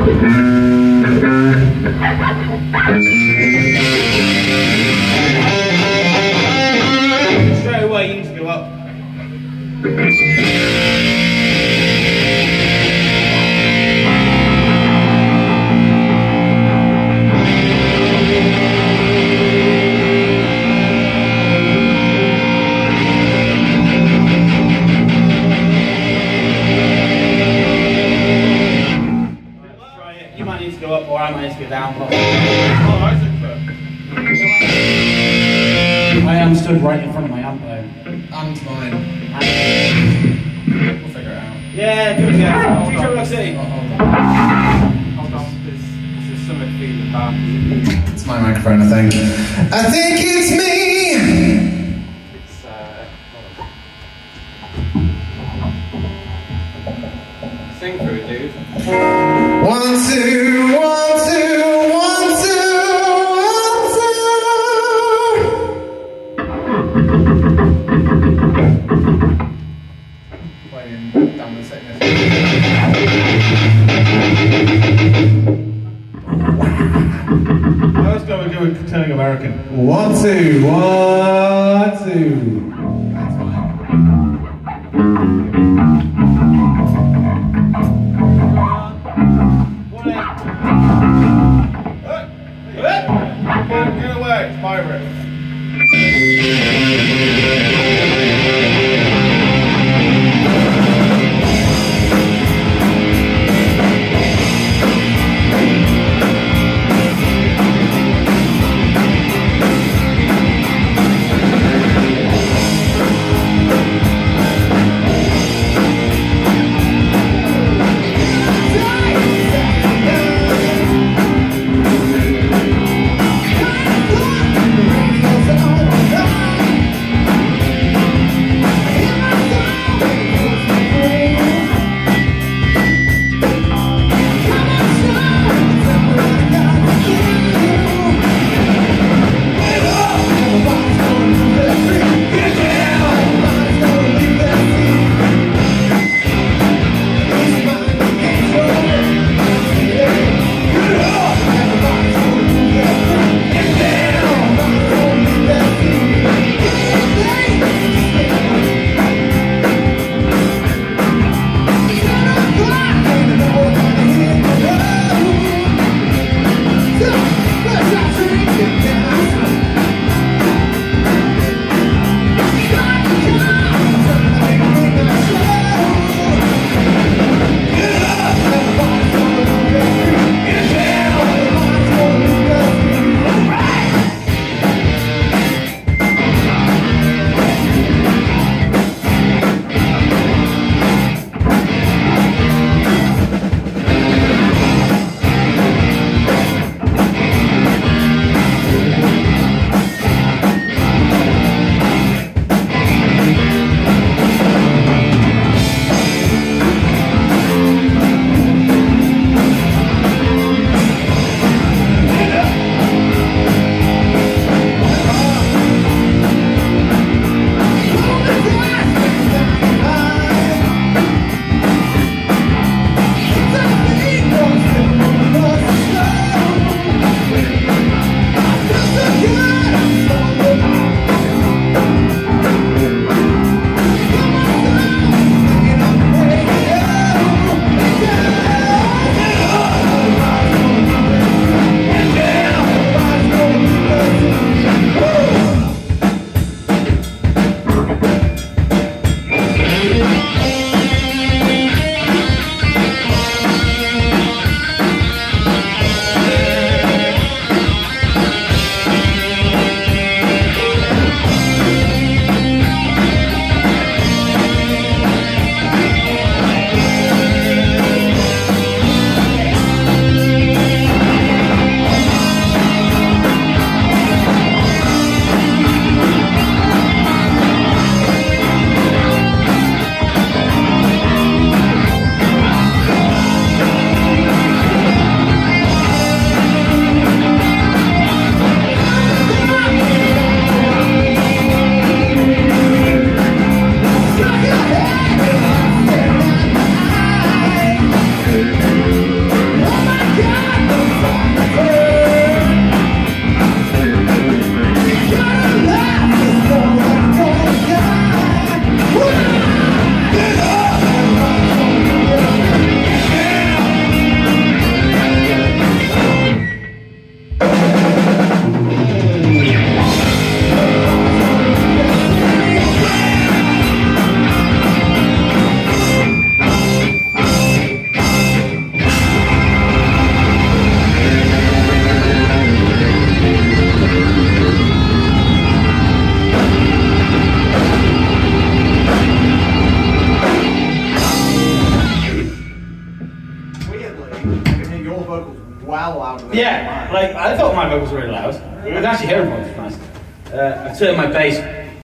Straight away, you need to go up. You might need to go up, or I might need to go down. Oh, I am stood right in front of my amp though. And mine. We'll figure it out. Yeah, do it again. Control C. Hold on, there's something feeling bad. It's my microphone, I think. I think it's me! It's, sing through it, dude. 1, 2, 1, 2, 1, 2, 1, 2. Playing down the sickness. Let's go and do it turning American. 1, 2, 1, 2. That's fine. Get away, pirate. well louder. Yeah, like I thought my vocals were really loud. I can actually hear them, which is nice. I've turned my bass